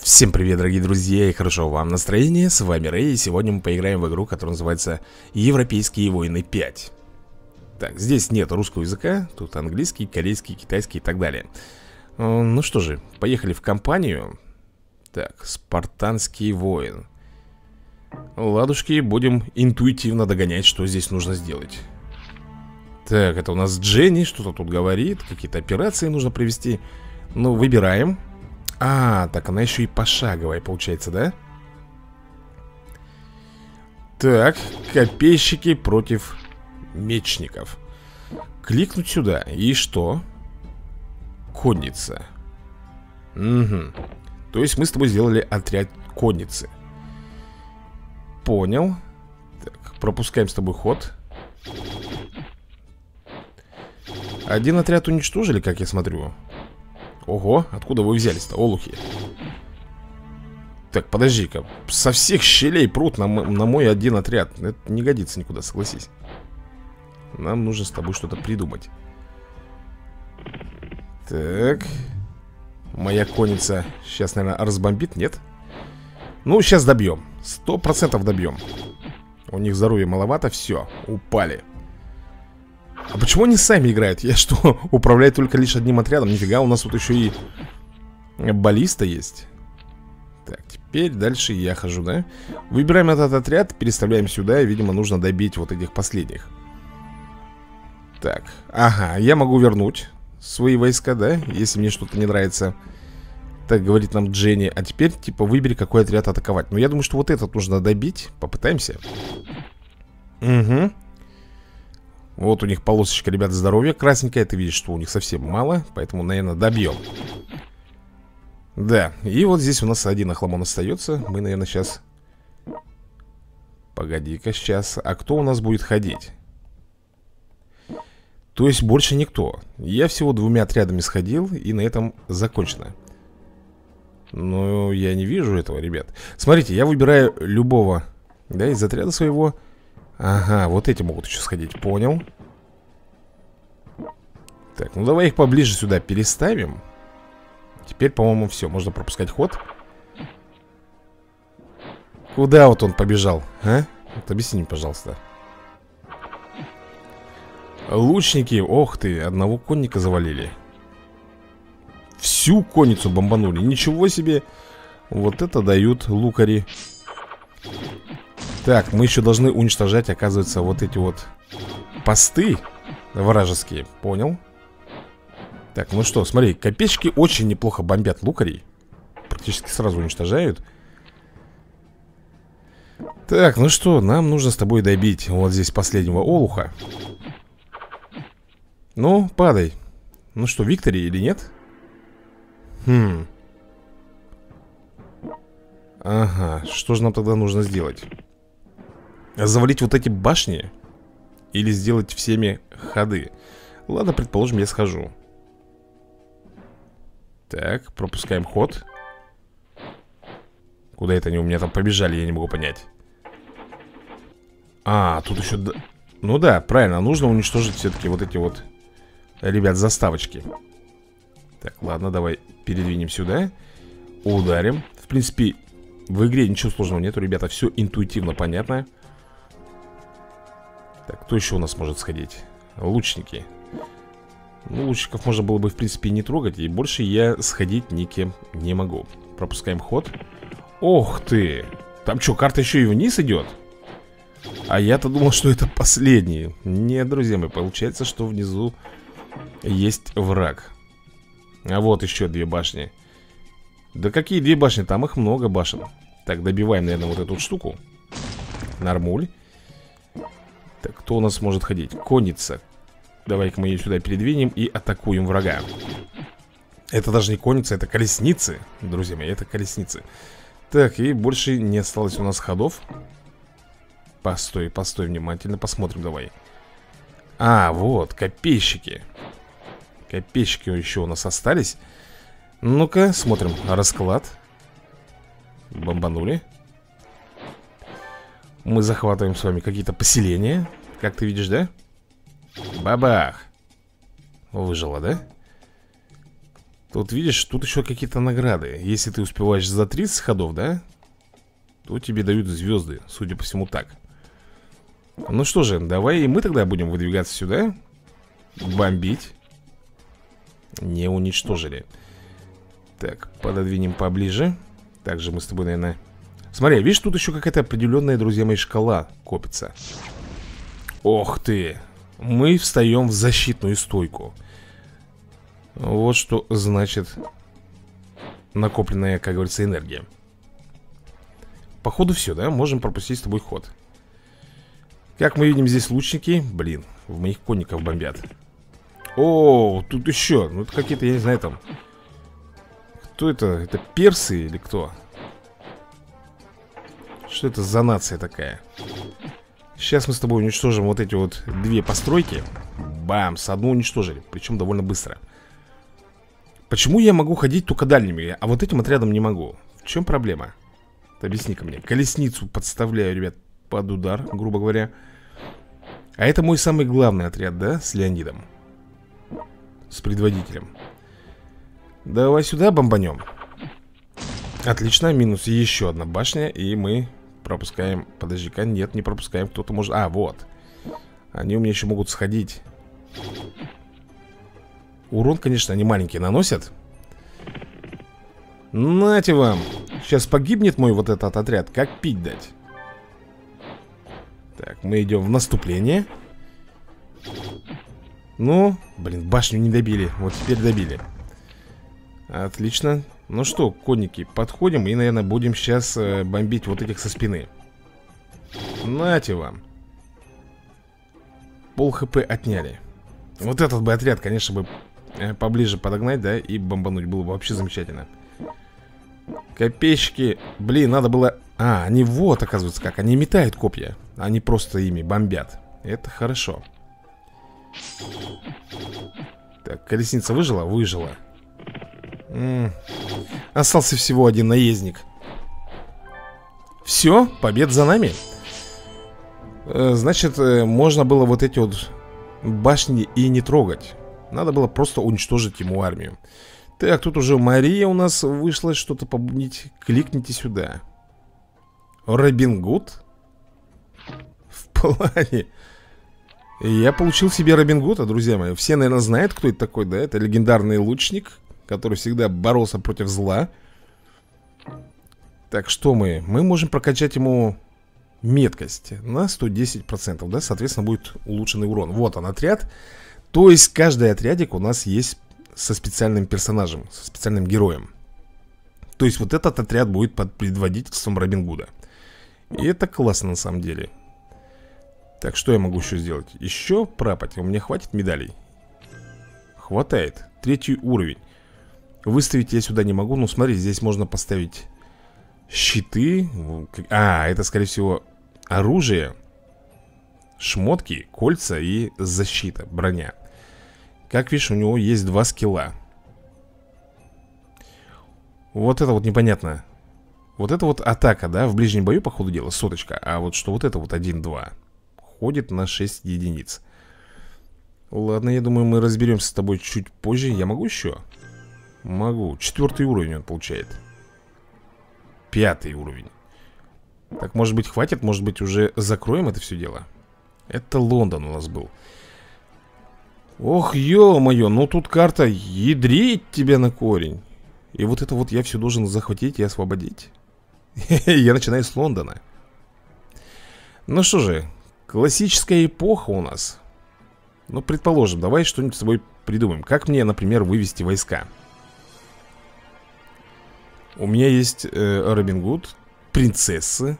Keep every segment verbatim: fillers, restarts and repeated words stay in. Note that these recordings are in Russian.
Всем привет, дорогие друзья, и хорошо вам настроения. С вами Рэй, и сегодня мы поиграем в игру, которая называется Европейские войны пять. Так, здесь нет русского языка, тут английский, корейский, китайский и так далее. Ну что же, поехали в кампанию. Так, спартанский воин. Ладушки, будем интуитивно догонять, что здесь нужно сделать. Так, это у нас Дженни, что-то тут говорит, какие-то операции нужно провести. Ну, выбираем. А, так она еще и пошаговая получается, да? Так, копейщики против мечников. Кликнуть сюда, и что? Конница. Угу. То есть мы с тобой сделали отряд конницы. Понял. Так, пропускаем с тобой ход. Один отряд уничтожили, как я смотрю. Ого, откуда вы взялись-то, олухи? Так, подожди-ка. Со всех щелей прут на, на мой один отряд. Это не годится никуда, согласись. Нам нужно с тобой что-то придумать. Так. Моя конница сейчас, наверное, разбомбит, нет? Ну, сейчас добьем. Сто процентов добьем. У них здоровья маловато, все, упали. А почему они сами играют? Я что, управляю только лишь одним отрядом? Нифига, у нас тут еще и баллиста есть. Так, теперь дальше я хожу, да? Выбираем этот отряд, переставляем сюда. И, видимо, нужно добить вот этих последних. Так, ага, я могу вернуть свои войска, да? Если мне что-то не нравится. Так говорит нам Дженни. А теперь, типа, выбери, какой отряд атаковать. Но я думаю, что вот этот нужно добить. Попытаемся. Угу. Вот у них полосочка, ребята, здоровья красненькая. Ты видишь, что у них совсем мало. Поэтому, наверное, добьем. Да, и вот здесь у нас один охламон остается. Мы, наверное, сейчас... Погоди-ка, сейчас. А кто у нас будет ходить? То есть больше никто. Я всего двумя отрядами сходил, и на этом закончено. Но я не вижу этого, ребят. Смотрите, я выбираю любого, да, из отряда своего. Ага, вот эти могут еще сходить, понял. Так, ну давай их поближе сюда переставим. Теперь, по-моему, все, можно пропускать ход. Куда вот он побежал, а? Вот объясни мне, пожалуйста. Лучники, ох ты, одного конника завалили. Всю конницу бомбанули, ничего себе. Вот это дают лукари. Так, мы еще должны уничтожать, оказывается, вот эти вот посты вражеские, понял? Так, ну что, смотри, копейщики очень неплохо бомбят лукарей. Практически сразу уничтожают. Так, ну что, нам нужно с тобой добить вот здесь последнего олуха. Ну, падай. Ну что, Виктори или нет? Хм. Ага, что же нам тогда нужно сделать? Завалить вот эти башни? Или сделать всеми ходы? Ладно, предположим, я схожу. Так, пропускаем ход. Куда это они у меня там побежали, я не могу понять. А, тут еще... Ну да, правильно, нужно уничтожить все-таки вот эти вот, ребят, заставочки. Так, ладно, давай передвинем сюда. Ударим. В принципе, в игре ничего сложного нету, ребята, все интуитивно понятно. Так, кто еще у нас может сходить? Лучники. Ну, лучников можно было бы, в принципе, не трогать. И больше я сходить никем не могу. Пропускаем ход. Ох ты! Там что, карта еще и вниз идет? А я-то думал, что это последний. Нет, друзья мои, получается, что внизу есть враг. А вот еще две башни. Да какие две башни? Там их много башен. Так, добиваем, наверное, вот эту вот штуку. Нормуль. Так, кто у нас может ходить? Конница. Давай-ка мы ее сюда передвинем и атакуем врага. Это даже не конница, это колесницы. Друзья мои, это колесницы. Так, и больше не осталось у нас ходов. Постой, постой, внимательно посмотрим давай. А, вот, копейщики. Копейщики еще у нас остались. Ну-ка, смотрим расклад. Бомбанули. Мы захватываем с вами какие-то поселения. Как ты видишь, да? Бабах. Выжила, да? Тут видишь, тут еще какие-то награды. Если ты успеваешь за тридцать ходов, да, то тебе дают звезды, судя по всему так. Ну что же, давай и мы тогда будем выдвигаться сюда. Бомбить. Не уничтожили. Так, пододвинем поближе. Также мы с тобой, наверное... Смотри, видишь, тут еще какая-то определенная, друзья мои, шкала копится. Ох ты! Мы встаем в защитную стойку. Вот что значит накопленная, как говорится, энергия. Походу все, да? Можем пропустить с тобой ход. Как мы видим, здесь лучники. Блин, в моих конников бомбят. О, тут еще. Ну, это какие-то, я не знаю, там... Кто это? Это персы или кто? Что это за нация такая? Сейчас мы с тобой уничтожим вот эти вот две постройки. Бамс, одну уничтожили. Причем довольно быстро. Почему я могу ходить только дальними, а вот этим отрядом не могу? В чем проблема? Объясни-ка мне. Колесницу подставляю, ребят, под удар, грубо говоря. А это мой самый главный отряд, да? С Леонидом. С предводителем. Давай сюда бомбанем. Отлично, минус еще одна башня. И мы пропускаем. Подожди-ка, нет, не пропускаем. Кто-то может... А, вот. Они у меня еще могут сходить. Урон, конечно, они маленькие наносят. Нате вам. Сейчас погибнет мой вот этот отряд. Как пить дать? Так, мы идем в наступление. Ну, блин, башню не добили. Вот теперь добили. Отлично. Ну что, конники, подходим и, наверное, будем сейчас э, бомбить вот этих со спины. Нате вам. Пол хп отняли. Вот этот бы отряд, конечно, бы э, поближе подогнать, да, и бомбануть. Было бы вообще замечательно. Копейщики. Блин, надо было... А, они вот, оказывается, как. Они метают копья. Они просто ими бомбят. Это хорошо. Так, колесница выжила? Выжила. М-м. Остался всего один наездник. Все, победа за нами. э, Значит, э, можно было вот эти вот башни и не трогать. Надо было просто уничтожить ему армию. Так, тут уже Мария у нас вышла что-то побудить. Кликните сюда. Робин Гуд? В плане... Я получил себе Робин Гуда, друзья мои. Все, наверное, знают, кто это такой, да? Это легендарный лучник, который всегда боролся против зла. Так, что мы? Мы можем прокачать ему меткость на сто десять процентов, да? Соответственно, будет улучшенный урон. Вот он, отряд. То есть, каждый отрядик у нас есть со специальным персонажем, со специальным героем. То есть, вот этот отряд будет под предводительством Робин Гуда. И это классно, на самом деле. Так, что я могу еще сделать? Еще прапать. У меня хватит медалей? Хватает. Третий уровень. Выставить я сюда не могу. Ну, смотри, здесь можно поставить щиты. А, это, скорее всего, оружие, шмотки, кольца и защита, броня. Как видишь, у него есть два скилла. Вот это вот непонятно. Вот это вот атака, да, в ближнем бою, по ходу дела, соточка. А вот что вот это вот один-два ходит на шесть единиц. Ладно, я думаю, мы разберемся с тобой чуть позже. Я могу еще? Могу. Четвертый уровень он получает. Пятый уровень. Так, может быть, хватит? Может быть, уже закроем это все дело? Это Лондон у нас был. Ох, ё-моё, ну тут карта ядрить тебя на корень. И вот это вот я все должен захватить и освободить. Я начинаю с Лондона. Ну что же, классическая эпоха у нас. Ну, предположим, давай что-нибудь с тобой придумаем. Как мне, например, вывести войска? У меня есть э, Робин Гуд, принцессы.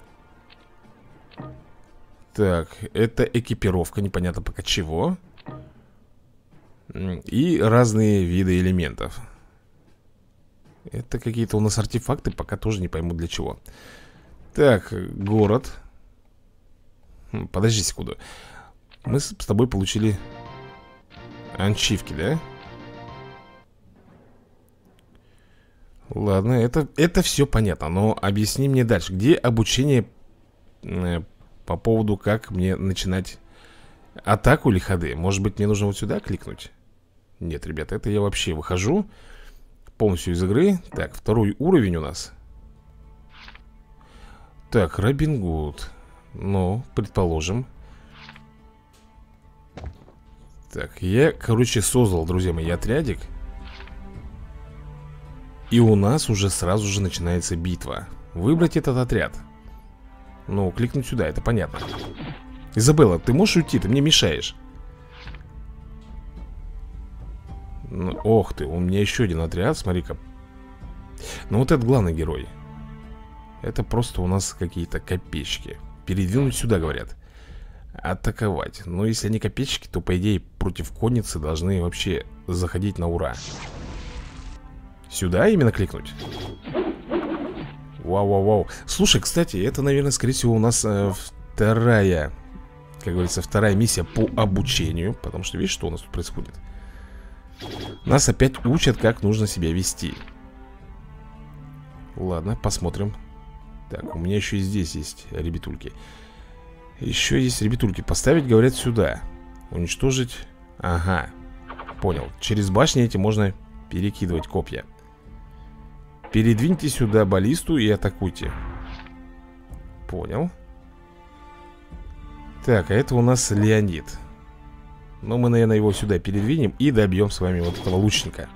Так, это экипировка, непонятно пока чего. И разные виды элементов. Это какие-то у нас артефакты, пока тоже не пойму для чего. Так, город. Подожди секунду. Мы с тобой получили ачивки, да? Ладно, это, это все понятно. Но объясни мне дальше. Где обучение э, по поводу, как мне начинать атаку или ходы? Может быть, мне нужно вот сюда кликнуть? Нет, ребята, это я вообще выхожу. полностью из игры. Так, второй уровень у нас. Так, Робин Гуд. Ну, предположим. Так, я, короче, создал, друзья мои, отрядик. И у нас уже сразу же начинается битва. Выбрать этот отряд. Ну, кликнуть сюда, это понятно. Изабелла, ты можешь уйти? Ты мне мешаешь. Ну, ох ты, у меня еще один отряд, смотри-ка. Ну, вот этот главный герой. Это просто у нас какие-то копеечки. Передвинуть сюда, говорят. Атаковать. Но если они копеечки, то, по идее, против конницы должны вообще заходить на ура. Сюда именно кликнуть? Вау-вау-вау. Слушай, кстати, это, наверное, скорее всего, у нас э, вторая, как говорится, вторая миссия по обучению. Потому что, видишь, что у нас тут происходит? Нас опять учат, как нужно себя вести. Ладно, посмотрим. Так, у меня еще и здесь есть ребятульки. Еще есть ребятульки. Поставить, говорят, сюда. Уничтожить. Ага, понял. Через башни эти можно перекидывать копья. Передвиньте сюда баллисту и атакуйте. Понял. Так, а это у нас Леонид. Но мы, наверное, его сюда передвинем и добьем с вами вот этого лучника.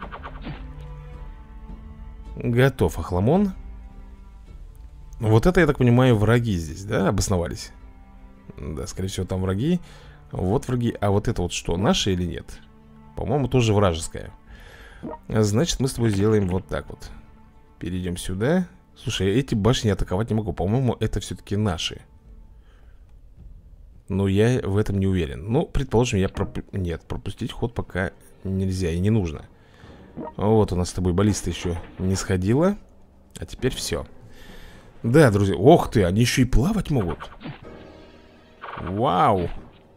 Готов, Охламон. Вот это, я так понимаю, враги здесь, да, обосновались? Да, скорее всего, там враги. Вот враги. А вот это вот что, наши или нет? По-моему, тоже вражеская. Значит, мы с тобой сделаем вот так вот. Перейдем сюда. Слушай, эти башни атаковать не могу. По-моему, это все-таки наши. Но я в этом не уверен. Ну, предположим, я проп... Нет, пропустить ход пока нельзя и не нужно. Вот у нас с тобой баллиста еще не сходила. А теперь все. Да, друзья. Ох ты, они еще и плавать могут. Вау.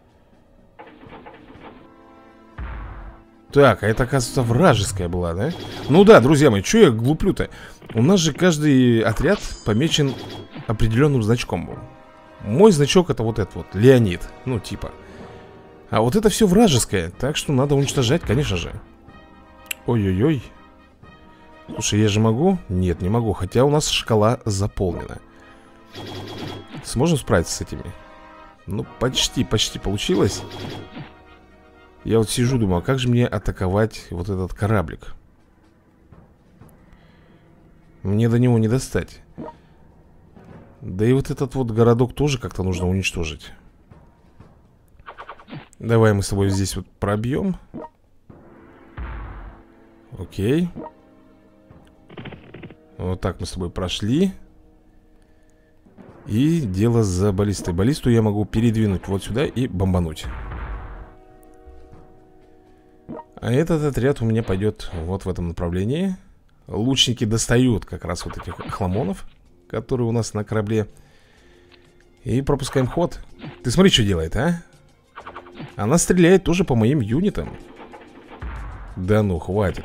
Так, а это, оказывается, вражеская была, да? Ну да, друзья мои, что я глуплю-то? У нас же каждый отряд помечен определенным значком. Мой значок это вот этот вот, Леонид. Ну, типа. А вот это все вражеское. Так что надо уничтожать, конечно же. Ой-ой-ой. Слушай, я же могу? Нет, не могу. Хотя у нас шкала заполнена. Сможем справиться с этими? Ну, почти, почти получилось. Я вот сижу, думаю, а как же мне атаковать вот этот кораблик? Мне до него не достать. Да и вот этот вот городок тоже как-то нужно уничтожить. Давай мы с тобой здесь вот пробьем. Окей. Вот так мы с тобой прошли. И дело за баллистой. Баллисту я могу передвинуть вот сюда и бомбануть. А этот отряд у меня пойдет вот в этом направлении. Лучники достают как раз вот этих хламонов, которые у нас на корабле. И пропускаем ход. Ты смотри, что делает, а? Она стреляет тоже по моим юнитам. Да ну, хватит.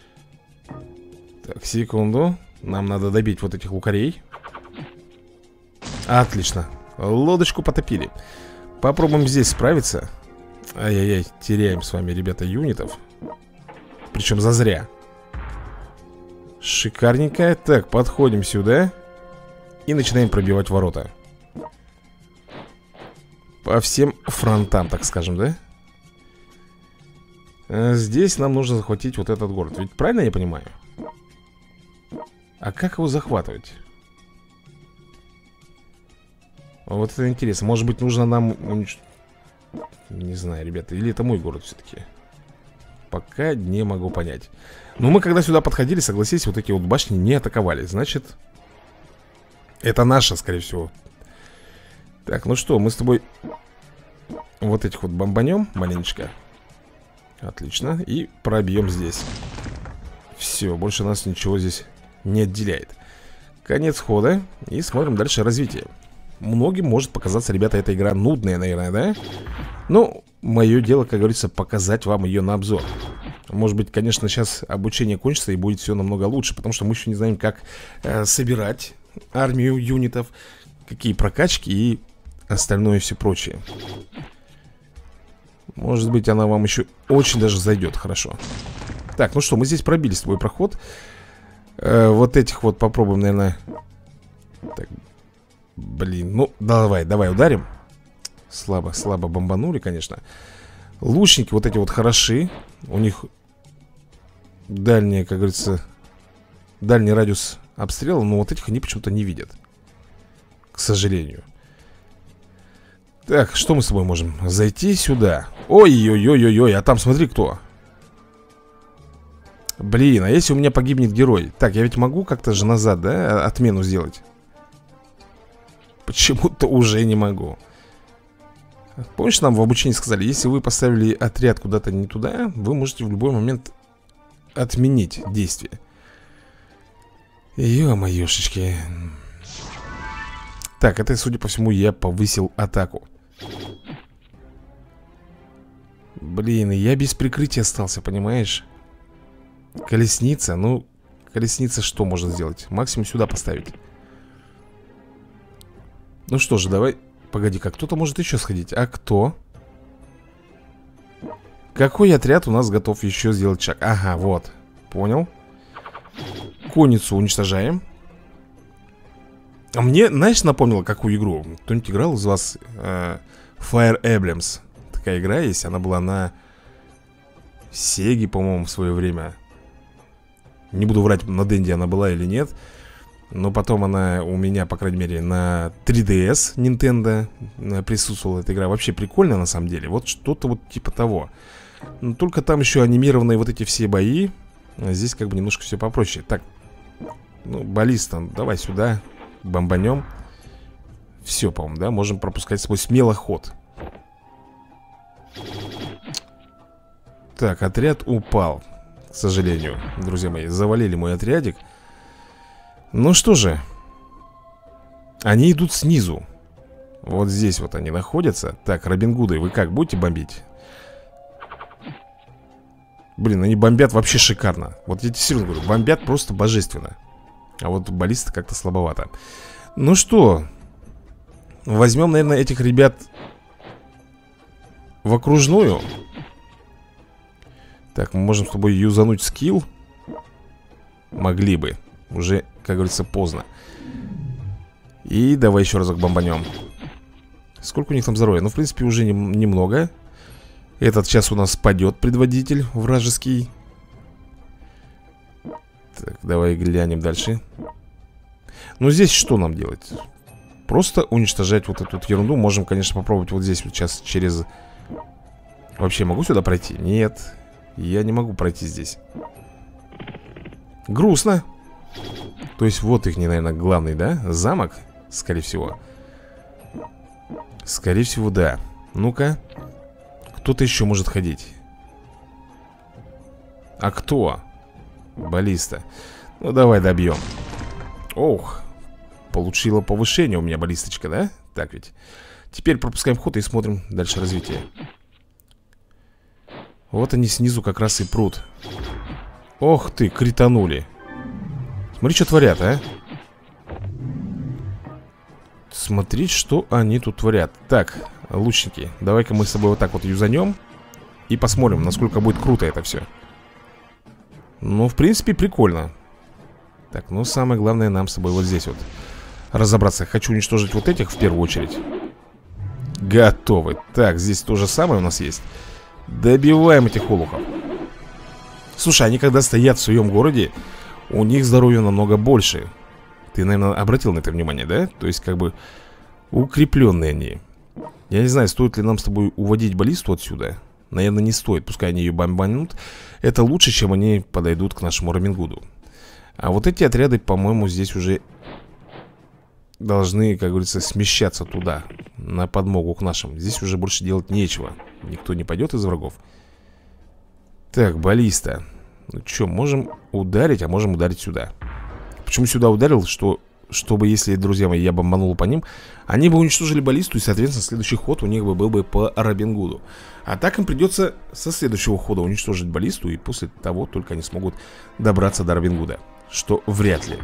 Так, секунду. Нам надо добить вот этих лукарей. Отлично. Лодочку потопили. Попробуем здесь справиться. Ай-яй-яй, теряем с вами, ребята, юнитов. Причем зазря. Шикарненько. Так, подходим сюда и начинаем пробивать ворота. По всем фронтам, так скажем, да? А здесь нам нужно захватить вот этот город. Ведь правильно я понимаю? А как его захватывать? Вот это интересно. Может быть, нужно нам унич... Не знаю, ребята. Или это мой город все-таки? Пока не могу понять. Но мы когда сюда подходили, согласись, вот эти вот башни не атаковали. Значит, это наша, скорее всего. Так, ну что, мы с тобой вот этих вот бомбанем маленечко. Отлично. И пробьем здесь. Все, больше нас ничего здесь не отделяет. Конец хода. И смотрим дальше развитие. Многим может показаться, ребята, эта игра нудная, наверное, да? Ну, мое дело, как говорится, показать вам ее на обзор. Может быть, конечно, сейчас обучение кончится и будет все намного лучше, потому что мы еще не знаем, как э, собирать армию юнитов, какие прокачки и остальное все прочее. Может быть, она вам еще очень даже зайдет хорошо. Так, ну что, мы здесь пробили с тобой проход. э, Вот этих вот попробуем, наверное. Так, блин, ну давай, давай ударим. Слабо, слабо бомбанули, конечно. Лучники вот эти вот хороши. У них дальний, как говорится, дальний радиус обстрела. Но вот этих они почему-то не видят, к сожалению. Так, что мы с тобой можем? Зайти сюда. Ой-ой-ой-ой-ой, а там смотри кто. Блин, а если у меня погибнет герой? Так, я ведь могу как-то же назад, да, отмену сделать? Почему-то уже не могу. Помнишь, нам в обучении сказали, если вы поставили отряд куда-то не туда, вы можете в любой момент отменить действие. Ё-моёшечки. Так, это, судя по всему, я повысил атаку. Блин, и я без прикрытия остался, понимаешь? Колесница, ну, колесница что можно сделать? Максимум сюда поставить. Ну что же, давай. Погоди-ка, кто-то может еще сходить. А кто? Какой отряд у нас готов еще сделать шаг? Ага, вот, понял. Конницу уничтожаем. А мне, знаешь, напомнило какую игру? Кто-нибудь играл из вас? э, Fire Emblems. Такая игра есть, она была на Сеге, по-моему, в свое время. Не буду врать, на Денде она была или нет. Но потом она у меня, по крайней мере, на три ди эс Nintendo присутствовала эта игра. Вообще прикольно, на самом деле. Вот что-то вот типа того. Но только там еще анимированные вот эти все бои. А здесь как бы немножко все попроще. Так, ну, баллиста, давай сюда. Бомбанем. Все, по-моему, да? Можем пропускать свой смело ход. Так, отряд упал. К сожалению, друзья мои, завалили мой отрядик. Ну что же, они идут снизу. Вот здесь вот они находятся. Так, Робин Гуды, вы как, будете бомбить? Блин, они бомбят вообще шикарно. Вот я тебе серьезно говорю, бомбят просто божественно. А вот баллиста как-то слабовато. Ну что, возьмем, наверное, этих ребят в окружную. Так, мы можем с тобой юзануть скилл. Могли бы. Уже, как говорится, поздно. И давай еще разок бомбанем. Сколько у них там здоровья? Ну, в принципе, уже не, немного. Этот час у нас падет предводитель вражеский. Так, давай глянем дальше. Ну, здесь что нам делать? Просто уничтожать вот эту вот ерунду. Можем, конечно, попробовать вот здесь вот сейчас через... Вообще, могу сюда пройти? Нет, я не могу пройти здесь. Грустно. То есть вот их, наверное, главный, да? Замок, скорее всего. Скорее всего, да. Ну-ка. Кто-то еще может ходить. А кто? Баллиста. Ну, давай добьем. Ох. Получила повышение у меня баллисточка, да? Так ведь. Теперь пропускаем ход и смотрим дальше развитие. Вот они снизу как раз и прут. Ох ты, кританули. Смотри, что творят, а. Смотри, что они тут творят. Так, лучники, давай-ка мы с тобой вот так вот юзанем. И посмотрим, насколько будет круто это все. Ну, в принципе, прикольно. Так, ну, самое главное нам с тобой вот здесь вот разобраться. Хочу уничтожить вот этих в первую очередь. Готовы. Так, здесь то же самое у нас есть. Добиваем этих олухов. Слушай, они когда стоят в своем городе, у них здоровья намного больше. Ты, наверное, обратил на это внимание, да? То есть, как бы, укрепленные они. Я не знаю, стоит ли нам с тобой уводить баллисту отсюда. Наверное, не стоит, пускай они ее бомбанут. Это лучше, чем они подойдут к нашему Робин Гуду. А вот эти отряды, по-моему, здесь уже должны, как говорится, смещаться туда, на подмогу к нашим. Здесь уже больше делать нечего. Никто не пойдет из врагов. Так, баллиста. Ну что, можем ударить, а можем ударить сюда. Почему сюда ударил? Что, чтобы, если, друзья мои, я бомбанул по ним, они бы уничтожили баллисту, и, соответственно, следующий ход у них бы был бы по Робин Гуду. А так им придется со следующего хода уничтожить баллисту, и после того только они смогут добраться до Робин Гуда. Что вряд ли.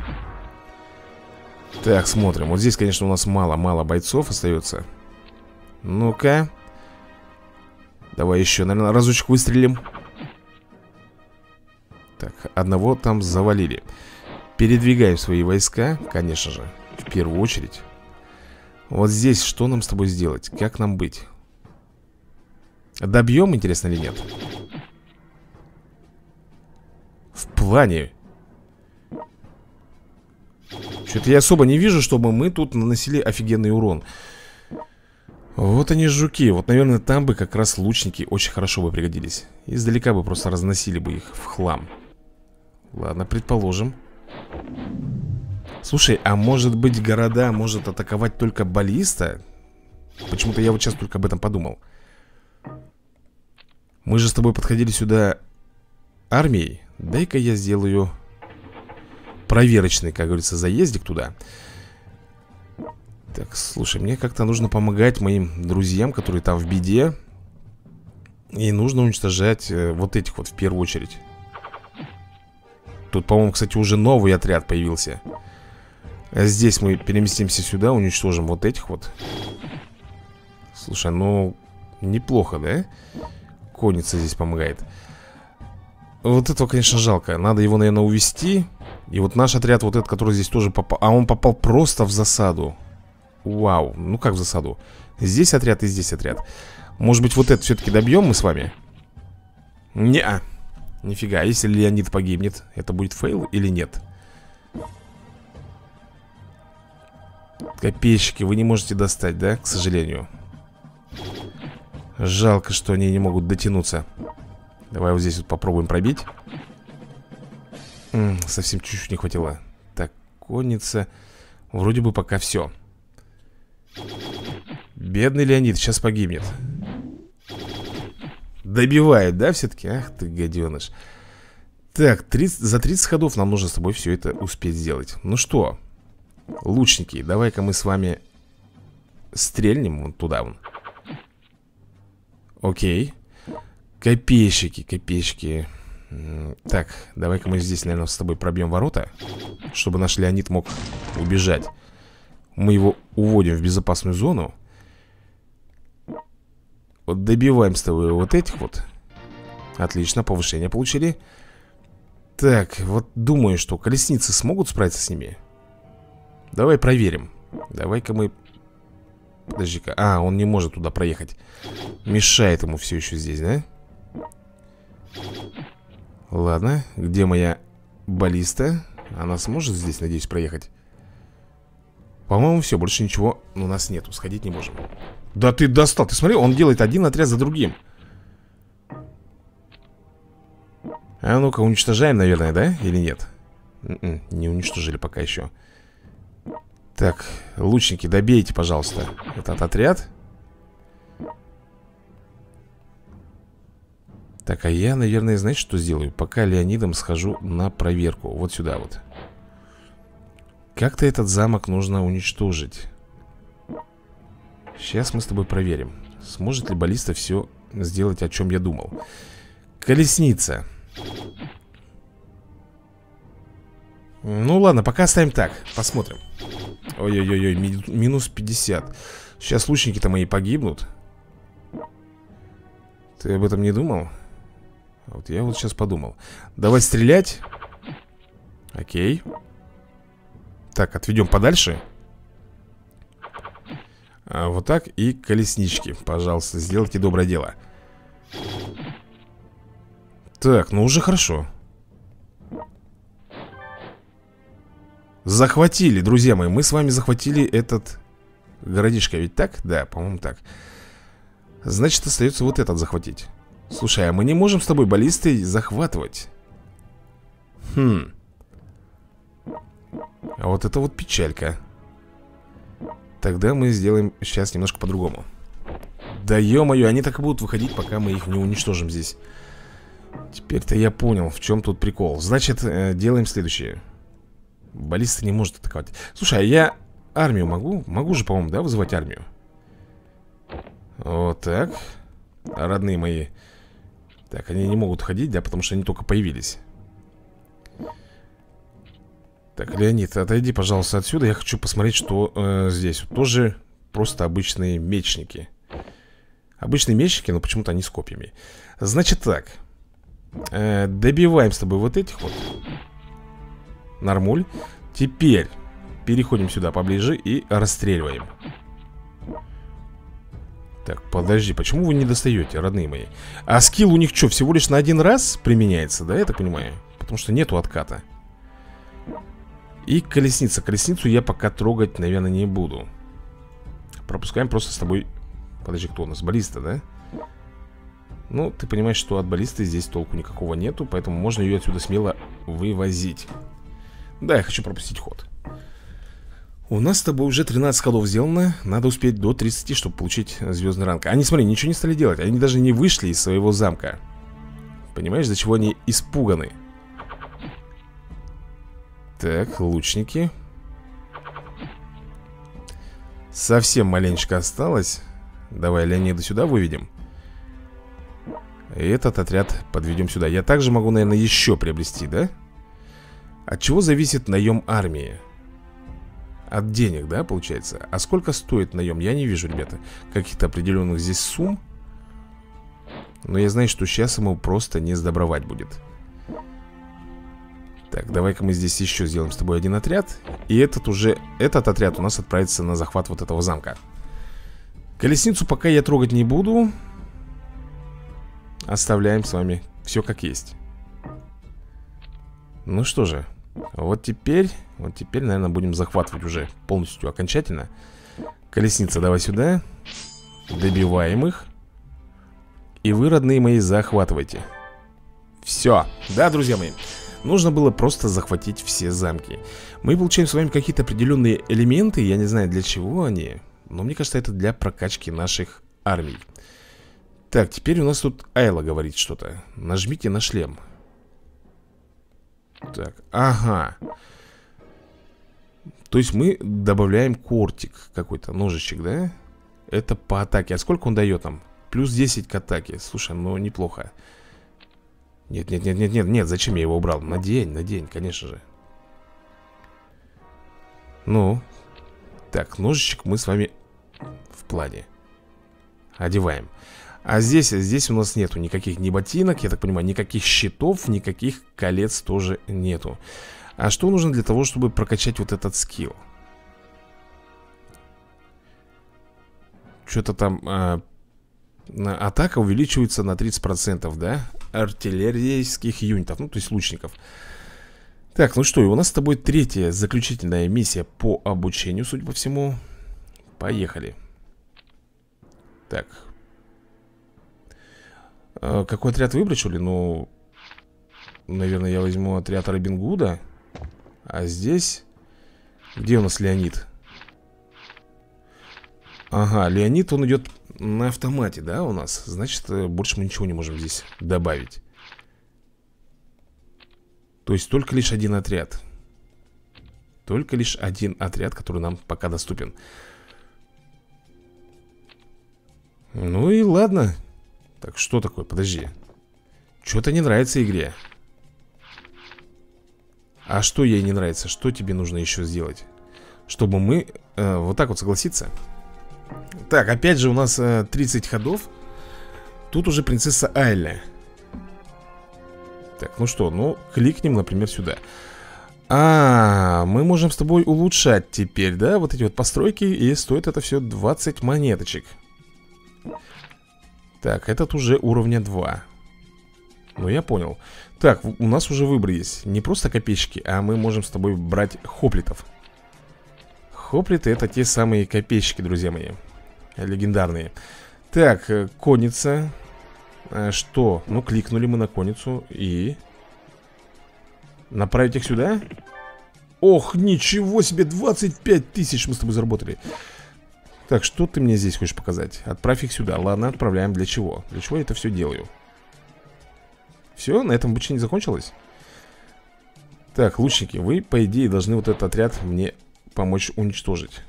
Так, смотрим. Вот здесь, конечно, у нас мало-мало бойцов остается. Ну-ка. Давай еще, наверное, разочек выстрелим. Так, одного там завалили. Передвигаем свои войска, конечно же, в первую очередь. Вот здесь что нам с тобой сделать? Как нам быть? Добьем, интересно, или нет? В плане... Что-то я особо не вижу, чтобы мы тут наносили офигенный урон. Вот они, жуки. Вот, наверное, там бы как раз лучники очень хорошо бы пригодились. Издалека бы просто разносили бы их в хлам. Ладно, предположим. Слушай, а может быть города может атаковать только баллиста? Почему-то я вот сейчас только об этом подумал. Мы же с тобой подходили сюда армией. Дай-ка я сделаю проверочный, как говорится, заездик туда. Так, слушай, мне как-то нужно помогать моим друзьям, которые там в беде. И нужно уничтожать э, вот этих вот в первую очередь. Тут, по-моему, кстати, уже новый отряд появился. А здесь мы переместимся сюда, уничтожим вот этих вот. Слушай, ну, неплохо, да? Конница здесь помогает. Вот этого, конечно, жалко. Надо его, наверное, увести. И вот наш отряд, вот этот, который здесь тоже попал. А он попал просто в засаду. Вау, ну как в засаду? Здесь отряд и здесь отряд. Может быть, вот это все-таки добьем мы с вами? Не-а. Нифига, если Леонид погибнет, это будет фейл или нет? Копейщики вы не можете достать, да, к сожалению. Жалко, что они не могут дотянуться. Давай вот здесь вот попробуем пробить. М-м, совсем чуть-чуть не хватило. Так, конница. Вроде бы пока все. Бедный Леонид сейчас погибнет. Добивает, да, все-таки? Ах ты, гаденыш. Так, тридцать, за тридцать ходов нам нужно с тобой все это успеть сделать. Ну что, лучники, давай-ка мы с вами стрельнем вон туда вон. Окей. Копейщики, копейщики. Так, давай-ка мы здесь, наверное, с тобой пробьем ворота, чтобы наш Леонид мог убежать. Мы его уводим в безопасную зону. Вот добиваем с тобой вот этих вот. Отлично, повышение получили. Так, вот думаю, что колесницы смогут справиться с ними. Давай проверим. Давай-ка мы... Подожди-ка, а, он не может туда проехать. Мешает ему все еще здесь, да? Ладно, где моя баллиста? Она сможет здесь, надеюсь, проехать? По-моему, все, больше ничего у нас нету, сходить не можем. Да ты достал, ты смотри, он делает один отряд за другим. А ну-ка, уничтожаем, наверное, да? Или нет? Н-н, не уничтожили пока еще. Так, лучники, добейте, пожалуйста, этот отряд. Так, а я, наверное, знаете, что сделаю? Пока Леонидом схожу на проверку. Вот сюда вот. Как-то этот замок нужно уничтожить. Сейчас мы с тобой проверим, сможет ли баллиста все сделать, о чем я думал. Колесница. Ну ладно, пока оставим так, посмотрим. Ой-ой-ой, минус пятьдесят. Сейчас лучники-то мои погибнут. Ты об этом не думал? Вот я вот сейчас подумал. Давай стрелять. Окей. Так, отведем подальше. а, Вот так, и колеснички, пожалуйста, сделайте доброе дело. Так, ну уже хорошо. Захватили, друзья мои. Мы с вами захватили этот городишко, ведь так? Да, по-моему так. Значит, остается вот этот захватить. Слушай, а мы не можем с тобой баллистой захватывать. Хм. А вот это вот печалька. Тогда мы сделаем сейчас немножко по-другому. Да ё-моё, они так и будут выходить, пока мы их не уничтожим здесь. Теперь-то я понял, в чем тут прикол. Значит, э, делаем следующее. Баллиста не может атаковать. Слушай, а я армию могу? Могу же, по-моему, да, вызывать армию? Вот так. Родные мои. Так, они не могут ходить, да, потому что они только появились. Так, Леонид, отойди, пожалуйста, отсюда. Я хочу посмотреть, что э, здесь. Тоже просто обычные мечники. Обычные мечники, но почему-то они с копьями. Значит так. э, Добиваем с тобой вот этих вот. Нормуль. Теперь переходим сюда поближе и расстреливаем. Так, подожди, почему вы не достаете, родные мои? А скилл у них что, всего лишь на один раз применяется, да, я так понимаю? Потому что нету отката. И колесница. Колесницу я пока трогать, наверное, не буду. Пропускаем просто с тобой. Подожди, кто у нас? Баллиста, да? Ну, ты понимаешь, что от баллисты здесь толку никакого нету, поэтому можно ее отсюда смело вывозить. Да, я хочу пропустить ход. У нас с тобой уже тринадцать ходов сделано. Надо успеть до тридцати, чтобы получить звездный ранг. Они, смотри, ничего не стали делать. Они даже не вышли из своего замка. Понимаешь, за чего они испуганы? Так, лучники. Совсем маленечко осталось. Давай Леонида сюда выведем. И этот отряд подведем сюда. Я также могу, наверное, еще приобрести, да? От чего зависит наем армии? От денег, да, получается? А сколько стоит наем? Я не вижу, ребята, каких-то определенных здесь сумм. Но я знаю, что сейчас ему просто не сдобровать будет. Так, давай-ка мы здесь еще сделаем с тобой один отряд. И этот уже, этот отряд у нас отправится на захват вот этого замка. Колесницу пока я трогать не буду. Оставляем с вами все как есть. Ну что же, вот теперь, вот теперь, наверное, будем захватывать уже полностью, окончательно. Колесница, давай сюда. Добиваем их. И вы, родные мои, захватывайте. Все, да, друзья мои. Нужно было просто захватить все замки. Мы получаем с вами какие-то определенные элементы. Я не знаю, для чего они, но мне кажется, это для прокачки наших армий. Так, теперь у нас тут Айла говорит что-то. Нажмите на шлем. Так, ага. То есть мы добавляем кортик какой-то, ножичек, да? Это по атаке. А сколько он дает нам? Плюс десять к атаке. Слушай, ну неплохо. Нет, нет, нет, нет, нет, нет, зачем я его убрал? Надень, надень, конечно же. Ну. Так, ножичек мы с вами в плане одеваем. А здесь, здесь у нас нету никаких ни ботинок, я так понимаю, никаких щитов, никаких колец тоже нету. А что нужно для того, чтобы прокачать вот этот скилл? Что-то там а, атака увеличивается на тридцать процентов, да? Артиллерийских юнитов, ну то есть лучников. Так, ну что, и у нас с тобой третья заключительная миссия по обучению, судя по всему. Поехали. Так. А, какой отряд выбрать, что ли? Ну, наверное, я возьму отряд Робин Гуда. А здесь... Где у нас Леонид? Ага, Леонид, он идет на автомате, да, у нас? Значит, больше мы ничего не можем здесь добавить. То есть только лишь один отряд. Только лишь один отряд, который нам пока доступен. Ну и ладно. Так, что такое? Подожди. Что-то не нравится игре. А что ей не нравится? Что тебе нужно еще сделать? Чтобы мы э, вот так вот согласиться. Так, опять же у нас э, тридцать ходов. Тут уже принцесса Айля. Так, ну что, ну кликнем, например, сюда. А, мы можем с тобой улучшать теперь, да, вот эти вот постройки. И стоит это все двадцать монеточек. Так, этот уже уровня два. Ну, я понял. Так, у нас уже выбор есть. Не просто копеечки, а мы можем с тобой брать хоплитов. Хоплиты — это те самые копеечки, друзья мои. Легендарные. Так, конница. Что? Ну, кликнули мы на конницу и... Направить их сюда? Ох, ничего себе, двадцать пять тысяч мы с тобой заработали. Так, что ты мне здесь хочешь показать? Отправь их сюда. Ладно, отправляем. Для чего? Для чего я это все делаю? Все, на этом обучение закончилось. Так, лучники, вы, по идее, должны вот этот отряд мне помочь уничтожить.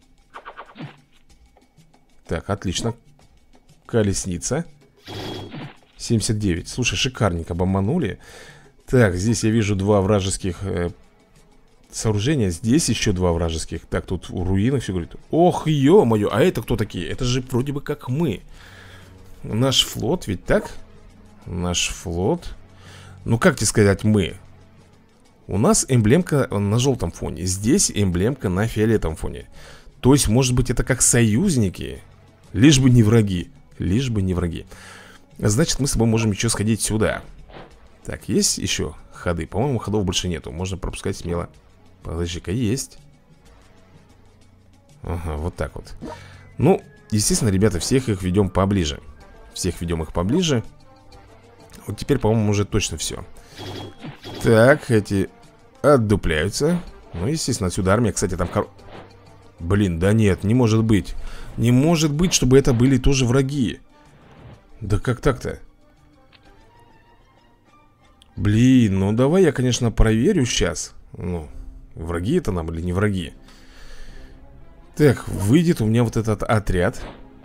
Так, отлично. Колесница семьдесят девять. Слушай, шикарненько обманули. Так, здесь я вижу два вражеских э, сооружения. Здесь еще два вражеских. Так, тут в руинах все говорит. Ох, ё-моё, а это кто такие? Это же вроде бы как мы. Наш флот, ведь так? Наш флот. Ну как тебе сказать мы? У нас эмблемка на желтом фоне. Здесь эмблемка на фиолетовом фоне. То есть, может быть, это как союзники. Лишь бы не враги. Лишь бы не враги. Значит, мы с тобой можем еще сходить сюда. Так, есть еще ходы? По-моему, ходов больше нету. Можно пропускать смело. Подожди-ка, есть. Ага, вот так вот. Ну, естественно, ребята, всех их ведем поближе. Всех ведем их поближе. Вот теперь, по-моему, уже точно все. Так, эти отдупляются. Ну, естественно, отсюда армия. Кстати, там... Кор... Блин, да нет, не может быть. Не может быть, чтобы это были тоже враги. Да как так-то? Блин, ну давай я, конечно, проверю сейчас. Ну, враги это нам или не враги? Так, выйдет у меня вот этот отряд.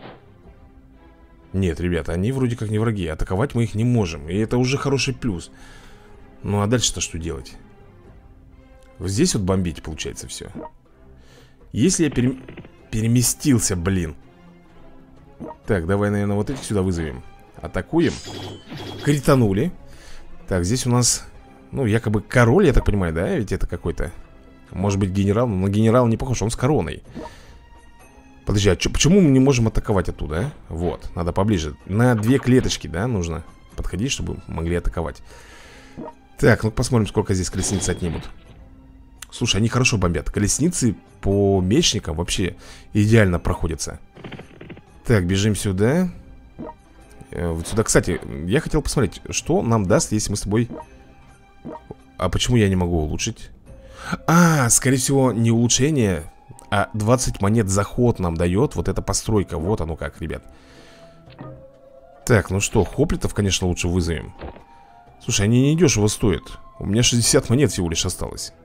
Нет, ребята, они вроде как не враги. Атаковать мы их не можем. И это уже хороший плюс. Ну а дальше-то что делать? Вот здесь вот бомбить, получается, все. Если я пере... переместился, блин. Так, давай, наверное, вот этих сюда вызовем. Атакуем. Кританули. Так, здесь у нас, ну, якобы король, я так понимаю, да? Ведь это какой-то, может быть, генерал. Но на генерала не похож, он с короной. Подожди, а чё, почему мы не можем атаковать оттуда, а? Вот, надо поближе. На две клеточки, да, нужно подходить, чтобы могли атаковать. Так, ну посмотрим, сколько здесь колесниц отнимут. Слушай, они хорошо бомбят. Колесницы по мечникам вообще идеально проходятся. Так, бежим сюда. Вот сюда, кстати, я хотел посмотреть, что нам даст, если мы с тобой... А почему я не могу улучшить? А, скорее всего, не улучшение, а двадцать монет за ход нам дает вот эта постройка. Вот оно как, ребят. Так, ну что, хоплитов, конечно, лучше вызовем. Слушай, они недешево стоят. У меня шестьдесят монет всего лишь осталось.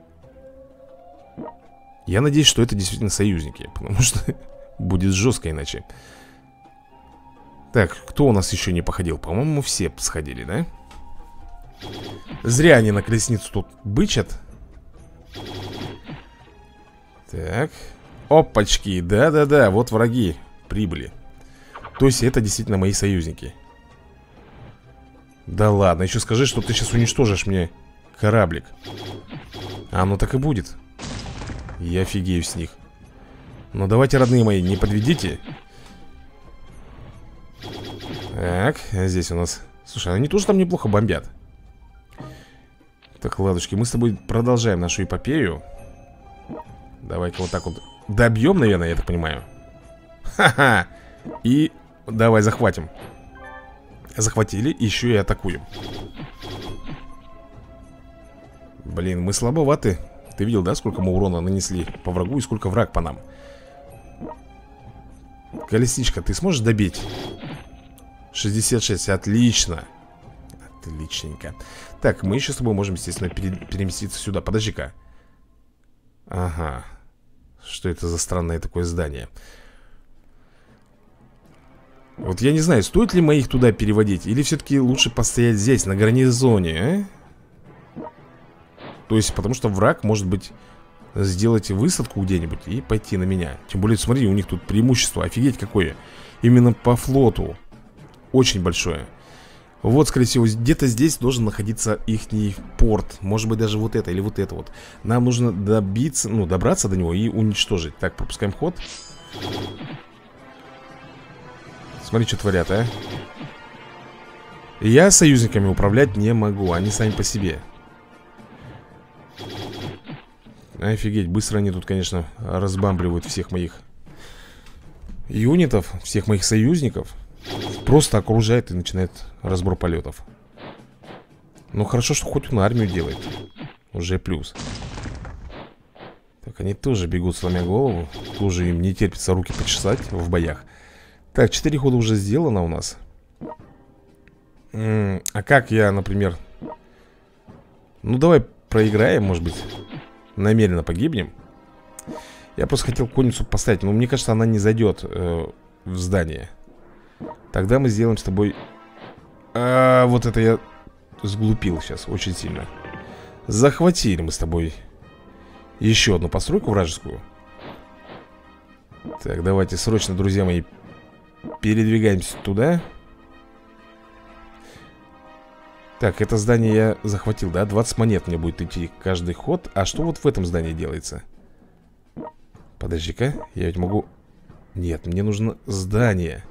Я надеюсь, что это действительно союзники, потому что будет жестко иначе. Так, кто у нас еще не походил? По-моему, все сходили, да? Зря они на колесницу тут бычат. Так. Опачки, да-да-да, вот враги прибыли. То есть это действительно мои союзники. Да ладно, еще скажи, что ты сейчас уничтожишь мне кораблик. А, ну так и будет. Я офигею с них. Ну давайте, родные мои, не подведите. Так, а здесь у нас... Слушай, они тоже там неплохо бомбят. Так, ладушки, мы с тобой продолжаем нашу эпопею. Давай-ка вот так вот добьем, наверное, я так понимаю. Ха-ха. И давай захватим. Захватили, еще и атакуем. Блин, мы слабоваты. Ты видел, да, сколько мы урона нанесли по врагу и сколько враг по нам? Колесничка, ты сможешь добить? шестьдесят шесть, отлично. Отличненько. Так, мы еще с тобой можем, естественно, пере переместиться сюда. Подожди-ка. Ага. Что это за странное такое здание? Вот я не знаю, стоит ли моих туда переводить, или все-таки лучше постоять здесь, на гарнизоне, а? То есть, потому что враг может быть сделать высадку где-нибудь и пойти на меня. Тем более, смотри, у них тут преимущество, офигеть какое. Именно по флоту. Очень большое. Вот, скорее всего, где-то здесь должен находиться ихний порт. Может быть, даже вот это или вот это вот. Нам нужно добиться, ну, добраться до него и уничтожить. Так, пропускаем ход. Смотри, что творят, а. Я союзниками управлять не могу, они сами по себе. Офигеть, быстро они тут, конечно, разбамбливают всех моих юнитов, всех моих союзников. Просто окружает и начинает разбор полетов. Ну хорошо, что хоть он армию делает. Уже плюс. Так, они тоже бегут, сломя голову. Тоже им не терпится руки почесать в боях. Так, четыре хода уже сделано у нас. М-м, а как я, например... Ну давай проиграем, может быть. Намеренно погибнем. Я просто хотел конницу поставить, но мне кажется, она не зайдет э, в здание. Тогда мы сделаем с тобой... А, вот это я сглупил сейчас очень сильно. Захватили мы с тобой еще одну постройку вражескую. Так, давайте срочно, друзья мои, передвигаемся туда. Так, это здание я захватил, да? двадцать монет мне будет идти каждый ход. А что вот в этом здании делается? Подожди-ка, я ведь могу... Нет, мне нужно здание.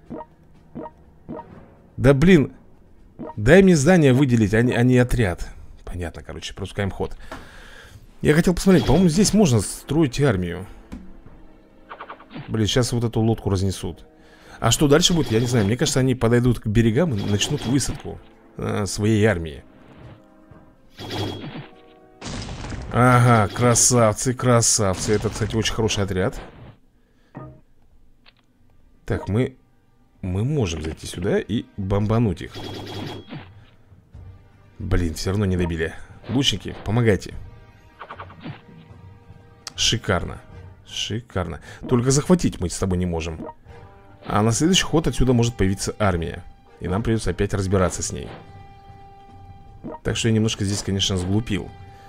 Да блин, дай мне здание выделить, а не, а не отряд. Понятно, короче, пропускаем ход. Я хотел посмотреть, по-моему, здесь можно строить армию. Блин, сейчас вот эту лодку разнесут. А что дальше будет, я не знаю. Мне кажется, они подойдут к берегам и начнут высадку а, своей армии. Ага, красавцы, красавцы. Это, кстати, очень хороший отряд. Так, мы... Мы можем зайти сюда и бомбануть их. Блин, все равно не добили. Лучники, помогайте. Шикарно. Шикарно. Только захватить мы с тобой не можем. А на следующий ход отсюда может появиться армия. И нам придется опять разбираться с ней. Так что я немножко здесь, конечно, сглупил.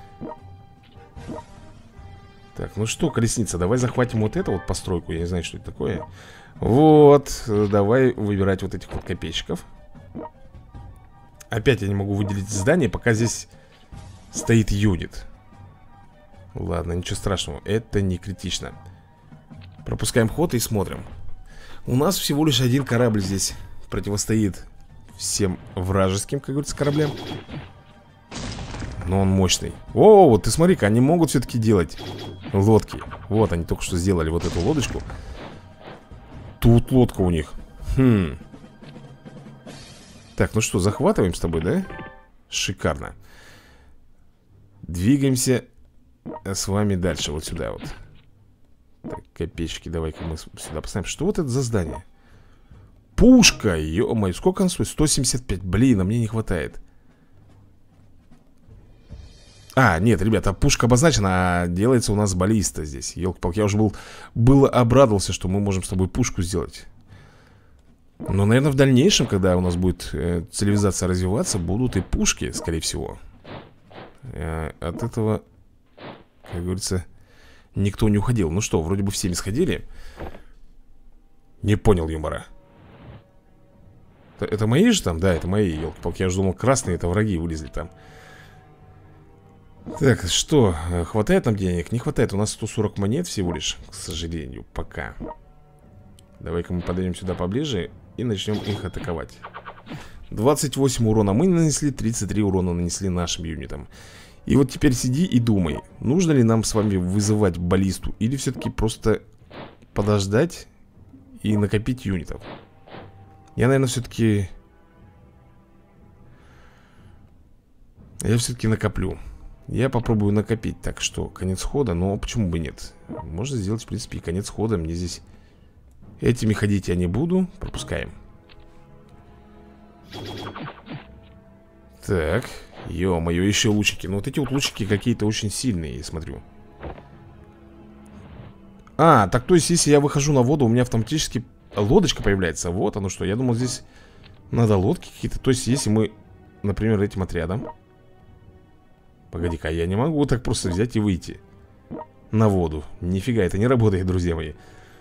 Так, ну что, колесница, давай захватим вот эту вот постройку. Я не знаю, что это такое. Вот, давай выбирать вот этих вот копейщиков. Опять я не могу выделить здание, пока здесь стоит юнит. Ладно, ничего страшного, это не критично. Пропускаем ход и смотрим. У нас всего лишь один корабль здесь противостоит всем вражеским, как говорится, кораблям. Но он мощный. О, вот ты смотри-ка, они могут все-таки делать лодки. Вот они только что сделали вот эту лодочку. Тут лодка у них. Хм. Так, ну что, захватываем с тобой, да? Шикарно. Двигаемся с вами дальше, вот сюда вот. Так, копеечки, давай-ка мы сюда поставим. Что вот это за здание? Пушка, ё-моё, сколько она стоит? сто семьдесят пять, блин, а мне не хватает. А, нет, ребята, пушка обозначена, а делается у нас баллиста здесь. Ёлки-палки, я уже был, был обрадовался, что мы можем с тобой пушку сделать. Но, наверное, в дальнейшем, когда у нас будет э, цивилизация развиваться, будут и пушки, скорее всего. э, От этого, как говорится, никто не уходил. Ну что, вроде бы все не сходили. Не понял юмора. Это, это мои же там? Да, это мои, ёлки-палки. Я же думал, красные это враги вылезли там. Так, что, хватает нам денег? Не хватает, у нас сто сорок монет всего лишь, к сожалению, пока. Давай-ка мы подойдем сюда поближе и начнем их атаковать. Двадцать восемь урона мы нанесли, тридцать три урона нанесли нашим юнитам. И вот теперь сиди и думай, нужно ли нам с вами вызывать баллисту, или все-таки просто подождать и накопить юнитов. Я, наверное, все-таки... Я все-таки накоплю. Я попробую накопить. Так что, конец хода, но почему бы нет? Можно сделать, в принципе, и конец хода. Мне здесь этими ходить я не буду. Пропускаем. Так, ё-моё, еще лучники. Ну вот эти вот лучники какие-то очень сильные, я смотрю. А, так то есть, если я выхожу на воду, у меня автоматически лодочка появляется. Вот оно что, я думал, здесь надо лодки какие-то. То есть, если мы, например, этим отрядом... Погоди-ка, я не могу так просто взять и выйти на воду. Нифига, это не работает, друзья мои.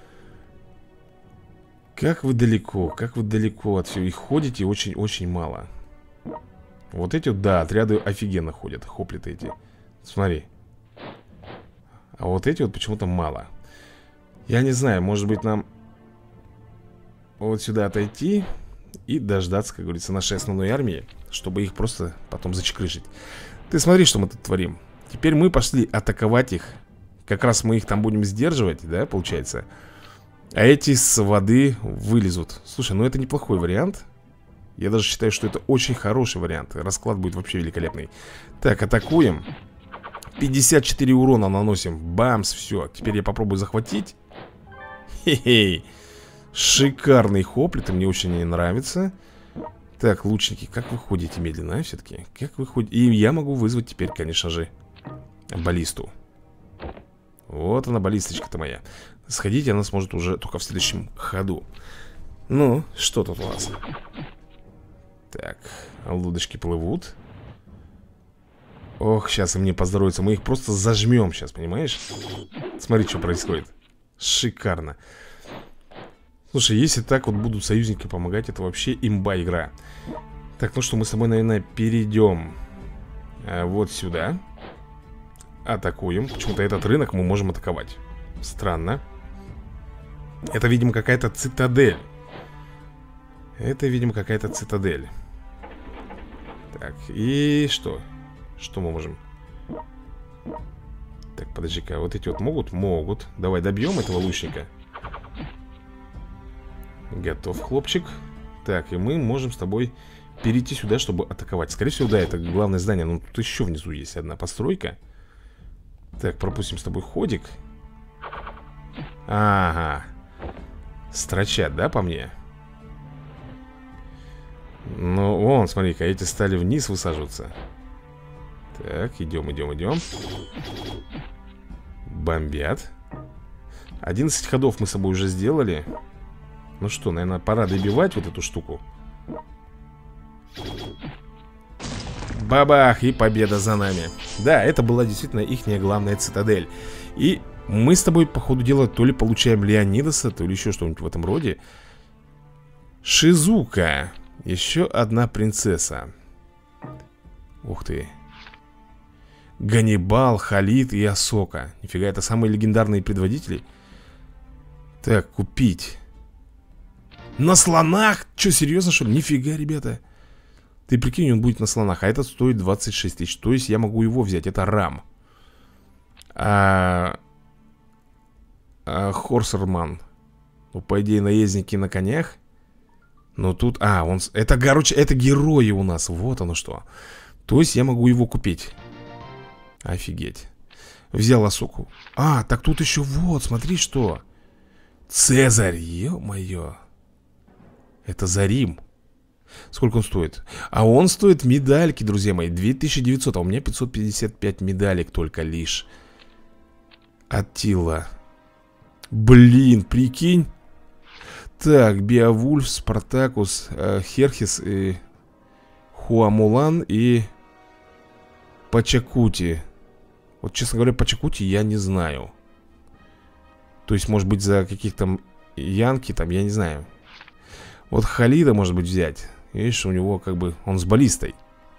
Как вы далеко, как вы далеко от всего. И ходите очень-очень мало. Вот эти вот, да, отряды офигенно ходят. Хоплиты эти. Смотри. А вот эти вот почему-то мало. Я не знаю, может быть нам вот сюда отойти и дождаться, как говорится, нашей основной армии, чтобы их просто потом зачекрыжить. Ты смотри, что мы тут творим. Теперь мы пошли атаковать их. Как раз мы их там будем сдерживать, да, получается. А эти с воды вылезут. Слушай, ну это неплохой вариант. Я даже считаю, что это очень хороший вариант. Расклад будет вообще великолепный. Так, атакуем. пятьдесят четыре урона наносим. Бамс, все. Теперь я попробую захватить. Хе-хей. Шикарный хоплит, мне очень не нравится. Так, лучники, как вы ходите медленно, а, все-таки? Как вы ходите? И я могу вызвать теперь, конечно же, баллисту. Вот она, баллисточка-то моя. Сходить она сможет уже только в следующем ходу. Ну, что тут у нас? Так, лодочки плывут. Ох, сейчас им не поздоровится. Мы их просто зажмем сейчас, понимаешь? Смотри, что происходит. Шикарно. Слушай, если так вот будут союзники помогать, это вообще имба игра. Так, ну что, мы с тобой, наверное, перейдем а, вот сюда. Атакуем. Почему-то этот рынок мы можем атаковать. Странно. Это, видимо, какая-то цитадель. Это, видимо, какая-то цитадель. Так, и что? Что мы можем? Так, подожди-ка, вот эти вот могут? Могут. Давай добьем этого лучника. Готов, хлопчик. Так, и мы можем с тобой перейти сюда, чтобы атаковать. Скорее всего, да, это главное здание. Но тут еще внизу есть одна постройка. Так, пропустим с тобой ходик. Ага. Строчат, да, по мне? Ну, вон, смотри-ка, эти стали вниз высаживаться. Так, идем, идем, идем. Бомбят. одиннадцать ходов мы с собой уже сделали. Ну что, наверное, пора добивать вот эту штуку. Бабах, и победа за нами. Да, это была действительно ихняя главная цитадель. И мы с тобой, по ходу дела, то ли получаем Леонидаса, то ли еще что-нибудь в этом роде. Шизука. Еще одна принцесса. Ух ты. Ганнибал, Халид и Асока. Нифига, это самые легендарные предводители. Так, купить. На слонах? Че, серьезно, что ли? Нифига, ребята. Ты прикинь, он будет на слонах. А этот стоит двадцать шесть тысяч. То есть я могу его взять. Это рам. А... а Хорсерман. Ну, по идее, наездники на конях. Но тут... А, он... Это, короче, это герои у нас. Вот оно что. То есть я могу его купить. Офигеть. Взял Асоку. А, так тут еще вот, смотри что. Цезарь, ё-моё. Это за Рим. Сколько он стоит? А он стоит медальки, друзья мои, две тысячи девятьсот. А у меня пятьсот пятьдесят пять медалек только лишь. Аттила. Блин, прикинь. Так, Беовульф, Спартакус, э, Херхес и Хуамулан и Пачакути. Вот, честно говоря, Пачакути я не знаю. То есть, может быть, за каких-то янки там, я не знаю. Вот Халида, может быть, взять. Видишь, у него как бы, он с баллистой.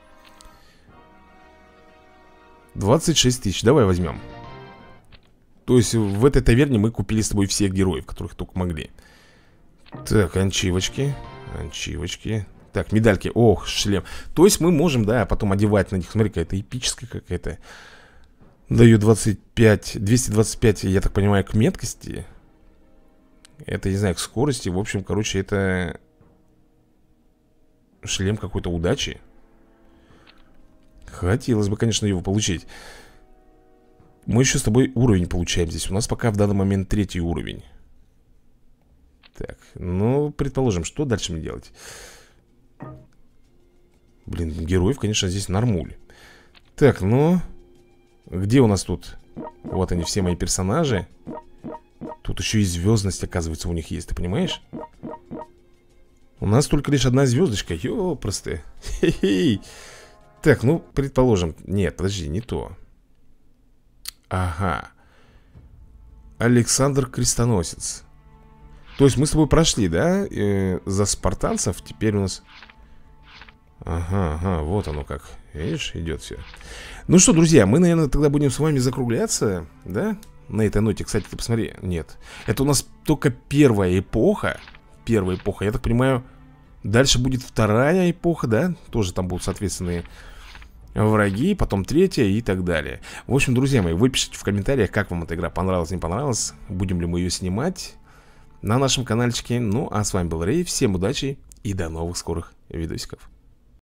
двадцать шесть тысяч, давай возьмем. То есть, в этой таверне мы купили с тобой всех героев, которых только могли. Так, анчивочки. Анчивочки. Так, медальки, ох, шлем. То есть мы можем, да, потом одевать на них. Смотри, какая-то эпическая какая-то. Даю двадцать пять, двести двадцать пять, я так понимаю, к меткости. Это, не знаю, к скорости. В общем, короче, это шлем какой-то удачи. Хотелось бы, конечно, его получить. Мы еще с тобой уровень получаем здесь. У нас пока в данный момент третий уровень. Так, ну, предположим, что дальше мне делать? Блин, героев, конечно, здесь нормуль. Так, ну, где у нас тут? Вот они, все мои персонажи. Тут еще и звездность, оказывается, у них есть, ты понимаешь? У нас только лишь одна звездочка. Ёпросты. Хе-хей. Так, ну, предположим. Нет, подожди, не то. Ага. Александр Крестоносец. То есть мы с тобой прошли, да? Э, за спартанцев. Теперь у нас... Ага, ага, вот оно как. Видишь, идет все. Ну что, друзья, мы, наверное, тогда будем с вами закругляться, да? На этой ноте, кстати, ты посмотри. Нет, это у нас только первая эпоха. Первая эпоха, я так понимаю. Дальше будет вторая эпоха, да? Тоже там будут соответственные враги, потом третья и так далее. В общем, друзья мои, вы пишите в комментариях, как вам эта игра понравилась, не понравилась. Будем ли мы ее снимать на нашем каналчике. Ну, а с вами был Рэй, всем удачи и до новых скорых видосиков.